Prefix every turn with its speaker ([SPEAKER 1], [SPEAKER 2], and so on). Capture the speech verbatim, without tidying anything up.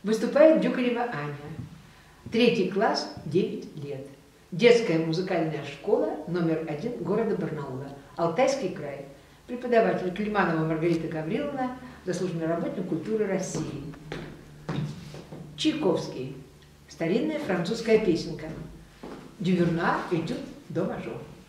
[SPEAKER 1] Выступает Дюкарева Аня. Третий класс, девять лет. Детская музыкальная школа номер один города Барнаула. Алтайский край. Преподаватель Климанова Маргарита Гавриловна, заслуженный работник культуры России. Чайковский. Старинная французская песенка. Дювернар, этюд до мажор.